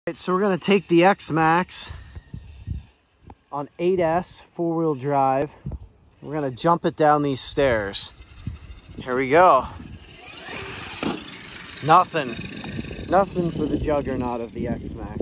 Right, so we're gonna take the XMaxx on 8S 4-wheel drive. We're gonna jump it down these stairs. Here we go. Nothing for the juggernaut of the XMaxx.